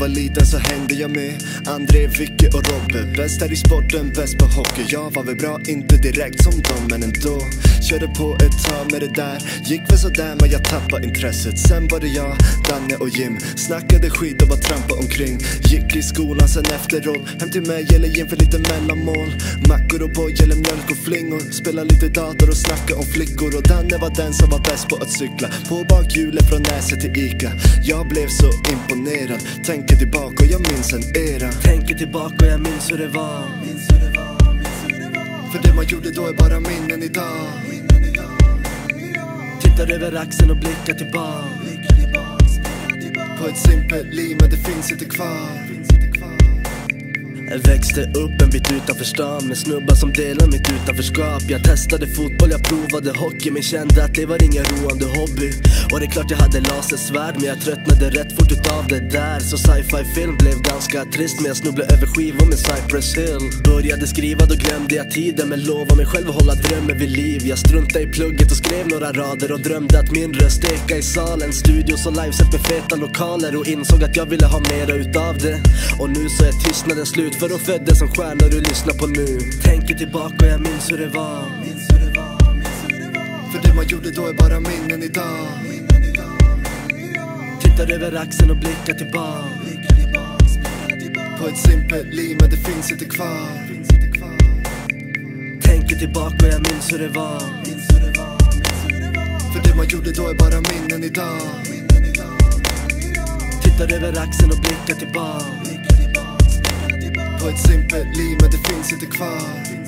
var liten så hängde jag med André, Vicky och Robbe. Bäst här i sporten, bäst på hockey. Jag var väl bra, inte direkt som dem, men ändå. Körde på ett tag med det där. Gick väl sådär men jag tappade intresset. Sen var det jag, Danne och Jim. Snackade skit och bara trampa omkring. Gick i skolan sen efteråt. Hem till mig eller Jim för lite mellanmål. Mackor och boj eller mjölk och flingor. Spela lite dator och snacka om flickor. Och Danne var den som var bäst på att cykla. På bakhjulet från Näset till Ica. Jag blev så imponerad. Tänker tillbaka och jag minns en era. Tänker tillbaka och jag minns hur det var. För det man gjorde då är bara minnen idag. Tittar över axeln och blickar tillbaka på ett simpelt liv men det finns inte kvar. Jag växte upp en bit utanför stan med snubbar som delar mitt utanförskap. Jag testade fotboll, jag provade hockey, men kände att det var ingen roande hobby. Och det är klart jag hade lasersvärd, men jag tröttnade rätt fort utav det där. Så sci-fi film blev ganska trist, men jag snubblade över skivor med Cypress Hill. Började skriva, då glömde jag tiden, men lovade mig själv att hålla drömmen vid liv. Jag struntade i plugget och skrev några rader och drömde att min röst eka i salen. Studios och liveset med feta lokaler, och insåg att jag ville ha mera utav det. Och nu så är tystnaden slut, för de föddes som stjärnor du lyssnar på nu. Tänker tillbaka och jag minns hur det var. För det man gjorde då är bara minnen idag. Tittar över axeln och blickar tillbaka på ett simpelt liv men det finns inte kvar. Tänker tillbaka och jag minns hur det var. För det man gjorde då är bara minnen idag. Tittar över axeln och blickar tillbaka på ett simpelt liv men det finns inte kvar.